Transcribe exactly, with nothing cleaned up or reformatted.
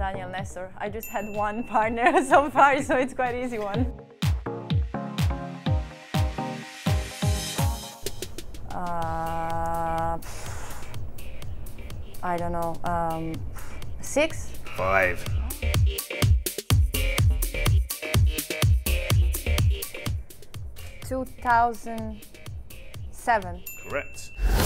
Daniel Nestor. I just had one partner so far, so it's quite easy one. Uh, I don't know. Um, six? Five. two thousand seven. Correct.